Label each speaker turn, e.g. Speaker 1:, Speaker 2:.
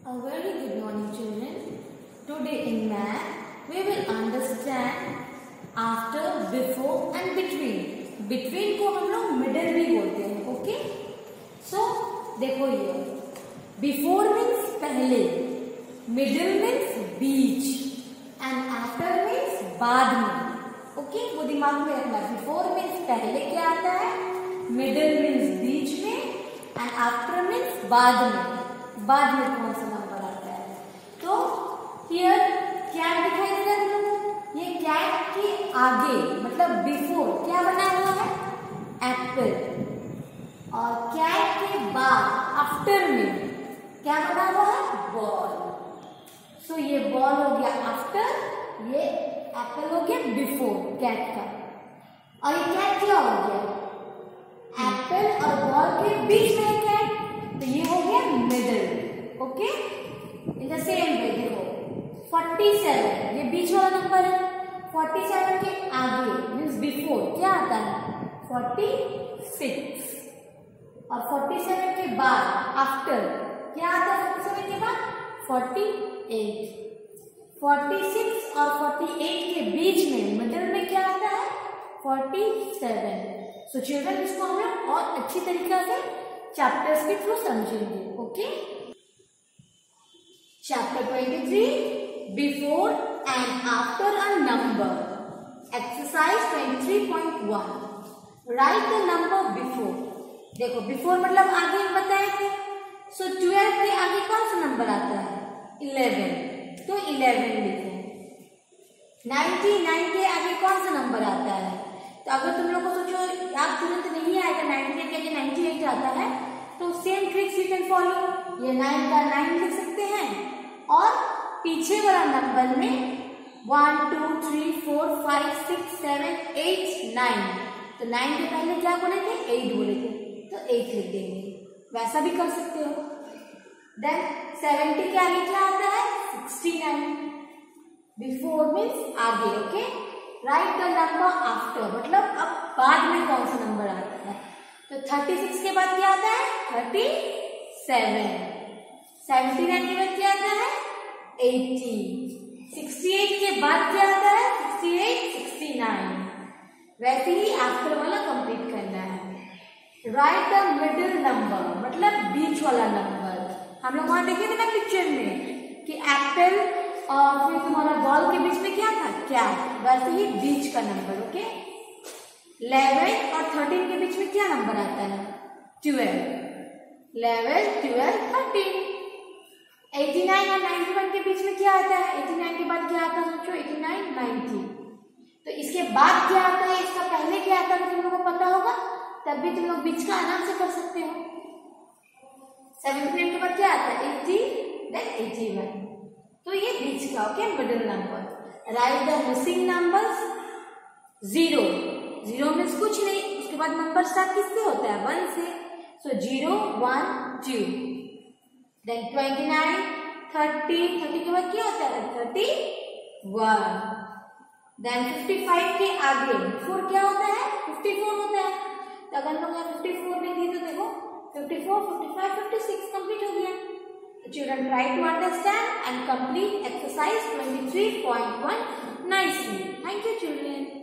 Speaker 1: A very good morning, children. Today in math, we will understand after, before and between. Between को हम लोग middle भी बोलते हैं, okay? So देखो ये before means पहले, middle means beach and after means बाद में, okay? वो दिमाग में रखना. Before means पहले क्या आता है, middle means बीच में and after means बाद में. बाद में कौन सा नंबर आता है? तो हियर कैट दिखाई दे रहा है. ये कैट के आगे मतलब बिफोर क्या बना हुआ है? एप्पल. और कैट के बाद आफ्टर में क्या बना हुआ है? बॉल. सो ये बॉल हो गया आफ्टर, ये एप्पल हो गया बिफोर कैट का. और ये कैट क्या हो गया? एप्पल और बॉल के बीच में कैट, तो ये हो गया middle. Okay, in the same way देखो 47 ये बीच वाला नंबर है. 47 के आगे मीन्स बिफोर क्या आता है? 46. और 47 के बाद आफ्टर क्या आता है? 47 के बाद 48. 46 और 48 के बीच में मिडिल में क्या आता है? 47. सो चिल्ड्रन इसको हम लोग और अच्छी तरीके से चैप्टर्स के थ्रू समझेंगे. Okay, chapter 23 before and after a number. Exercise 23.1 write the number before. देखो बिफोर मतलब आगे हम बताए थे. सो 12 के आगे कौन सा नंबर आता है? 11. तो 11 लिखें. 99 के आगे कौन सा नंबर आता है? तो अगर तुम लोग को सोचो आप तुरंत नहीं आएगा 98 के 98 आता है, तो same tricks you can follow. ये 9 का 9 लिख सकते हैं और पीछे वाला नंबर में 1 2 3 4 5 6 7 8 9. तो 9 के पहले क्या बोले थे? 8 बोले थे, तो 8 लिख देंगे. वैसा भी कर सकते हो. देन 70 के आगे क्या आता है? 69. बिफोर मीन्स आगे. Okay, write the number after मतलब अब बाद में कौन सा नंबर आता है? तो 36 के बाद क्या आता है? 37. 79 के बाद क्या आता है? 80. 68 के बाद क्या आता है? 68 69. वैसे ही आफ्टर वाला कंप्लीट करना है. राइट द मिडिल नंबर मतलब बीच वाला नंबर. हम लोग वहां देखे थे ना पिक्चर में कि एप्पल और फिर तुम्हारा बॉल के बीच में क्या था? कैट. वैसे ही बीच का नंबर. ओके, 11 और 13 के बीच में क्या नंबर आता है? 12. 11 12 13. 89 और 91 के बीच में क्या आता है? 89 के बाद क्या आता है? सोचो 89 90. तो इसके बाद क्या आता है? इसका पहले क्या आता है? तुम लोगों को पता होगा, तब भी तुम लोग बीच का आराम से कर सकते हो. 79 के बाद क्या आता है? 80 देन 81. तो ये बीच का. Okay, middle number. Write the missing numbers. 0 0 means कुछ नहीं. उसके बाद नंबर स्टार्ट किससे होता है? 1 से. सो 0 1 2. देन 29 30 30 के बाद क्या होता है? 31. देन 55 के आगे बिफोर क्या होता है? 54 होता है. तो अगर लोग 54 में थी तो देखो 54 55 56 कंप्लीट हो गया. Children, try to understand and complete exercise 23.1 nicely. Thank you, children.